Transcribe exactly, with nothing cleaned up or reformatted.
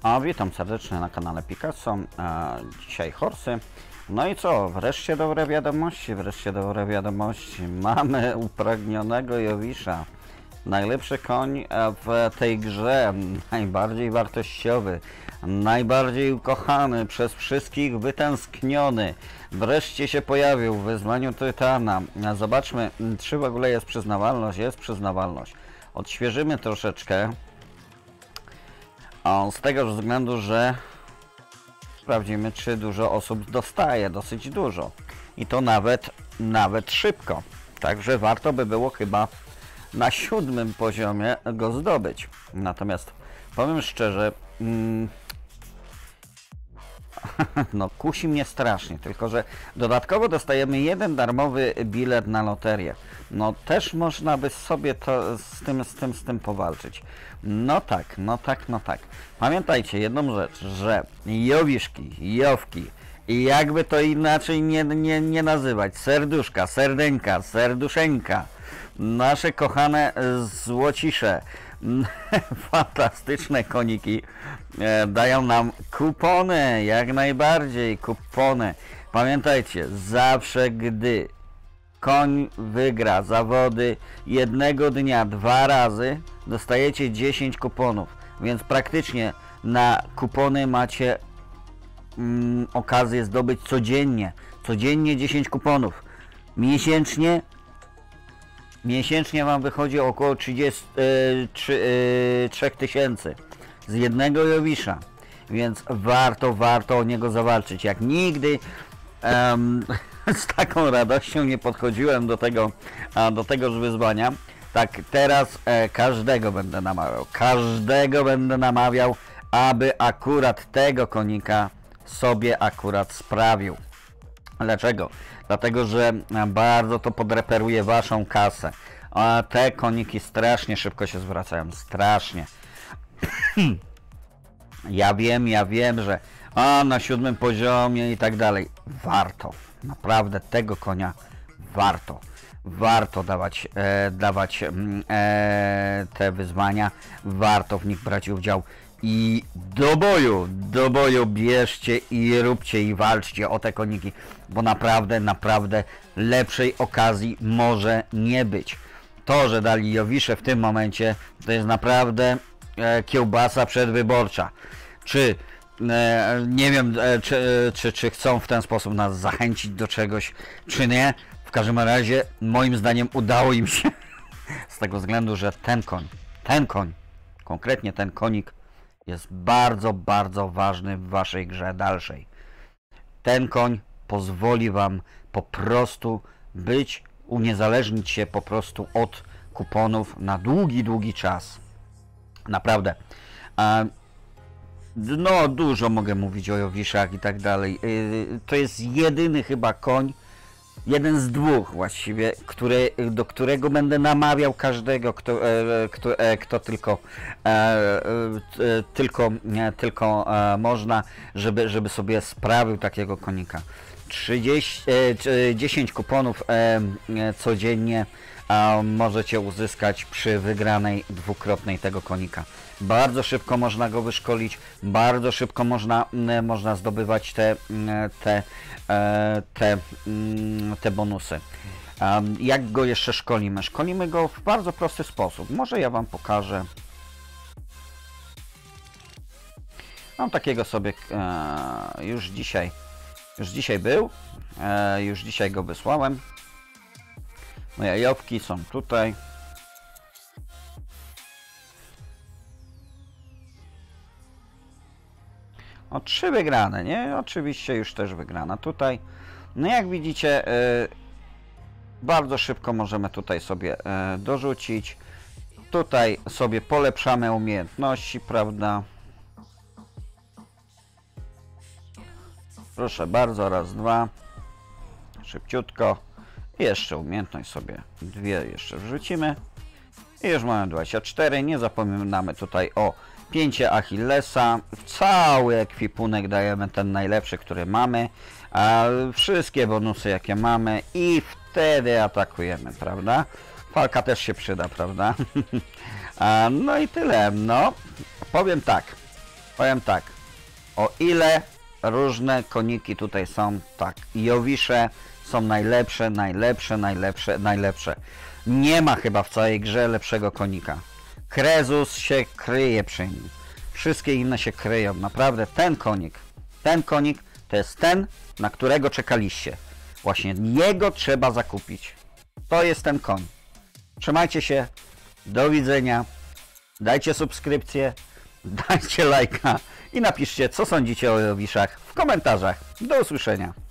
A witam serdecznie na kanale Picasso. A dzisiaj horsy. No i co? Wreszcie dobre wiadomości, wreszcie dobre wiadomości. Mamy upragnionego Jowisza. Najlepszy koń w tej grze, najbardziej wartościowy, najbardziej ukochany, przez wszystkich wytęskniony. Wreszcie się pojawił w wyzwaniu Tytana. Zobaczmy, czy w ogóle jest przyznawalność. Jest przyznawalność. Odświeżymy troszeczkę. Z tego względu, że sprawdzimy, czy dużo osób dostaje, dosyć dużo. I to nawet, nawet szybko. Także warto by było chyba na siódmym poziomie go zdobyć. Natomiast powiem szczerze, mm, no kusi mnie strasznie, tylko że dodatkowo dostajemy jeden darmowy bilet na loterię. No też można by sobie to z tym, z tym, z tym powalczyć. No tak, no tak, no tak. Pamiętajcie jedną rzecz, że Jowiszki, Jowki, i jakby to inaczej nie, nie, nie nazywać, serduszka, serdeńka, serduszeńka, nasze kochane złocisze, fantastyczne koniki e, dają nam kupony, jak najbardziej kupony. Pamiętajcie, zawsze gdy koń wygra zawody jednego dnia dwa razy, dostajecie dziesięć kuponów, więc praktycznie na kupony macie mm, okazję zdobyć codziennie, codziennie dziesięć kuponów, miesięcznie Miesięcznie Wam wychodzi około trzydzieści trzy tysięcy z jednego Jowisza, więc warto, warto o niego zawalczyć. Jak nigdy um, z taką radością nie podchodziłem do tego, do tegoż wyzwania, tak teraz e, każdego będę namawiał, każdego będę namawiał, aby akurat tego konika sobie akurat sprawił. Dlaczego? Dlatego, że bardzo to podreperuje Waszą kasę. A te koniki strasznie szybko się zwracają. Strasznie. Ja wiem, ja wiem, że a na siódmym poziomie i tak dalej. Warto. Naprawdę tego konia warto. Warto dawać, e, dawać e, te wyzwania. Warto w nich brać udział. I do boju, do boju bierzcie i róbcie i walczcie o te koniki, bo naprawdę, naprawdę lepszej okazji może nie być. To, że dali Jowisze w tym momencie, to jest naprawdę e, kiełbasa przedwyborcza. Czy, e, nie wiem, e, czy, czy, czy chcą w ten sposób nas zachęcić do czegoś, czy nie. W każdym razie, moim zdaniem udało im się, z tego względu, że ten koń, ten koń, konkretnie ten konik, jest bardzo, bardzo ważny w Waszej grze dalszej. Ten koń pozwoli Wam po prostu być, uniezależnić się po prostu od kuponów na długi, długi czas. Naprawdę. No, dużo mogę mówić o Jowiszach i tak dalej. To jest jedyny chyba koń, jeden z dwóch właściwie, który, do którego będę namawiał każdego, kto, kto, kto tylko, tylko, tylko można, żeby, żeby sobie sprawił takiego konika. trzydzieści, dziesięć kuponów codziennie możecie uzyskać przy wygranej dwukrotnej tego konika. Bardzo szybko można go wyszkolić, bardzo szybko można, można zdobywać te, te, te, te bonusy. Jak go jeszcze szkolimy? Szkolimy go w bardzo prosty sposób. Może ja Wam pokażę. Mam takiego sobie już dzisiaj, już dzisiaj był, już dzisiaj go wysłałem. Moje jowki są tutaj. O, trzy wygrane, nie? Oczywiście już też wygrana tutaj. No jak widzicie, yy, bardzo szybko możemy tutaj sobie yy, dorzucić. Tutaj sobie polepszamy umiejętności, prawda? Proszę bardzo, raz, dwa. Szybciutko. I jeszcze umiejętność sobie dwie jeszcze wrzucimy. I już mamy dwadzieścia cztery. Nie zapominamy tutaj o pięcie Achillesa. Cały ekwipunek dajemy ten najlepszy, który mamy. A wszystkie bonusy jakie mamy. I wtedy atakujemy, prawda? Falka też się przyda, prawda? No i tyle. No, powiem tak. Powiem tak, o ile różne koniki tutaj są, tak, Jowisze są najlepsze, najlepsze, najlepsze, najlepsze. Nie ma chyba w całej grze lepszego konika. Krezus się kryje przy nim. Wszystkie inne się kryją. Naprawdę ten konik, ten konik to jest ten, na którego czekaliście. Właśnie jego trzeba zakupić. To jest ten koń. Trzymajcie się. Do widzenia. Dajcie subskrypcję. Dajcie lajka. I napiszcie, co sądzicie o Jowiszach w komentarzach. Do usłyszenia.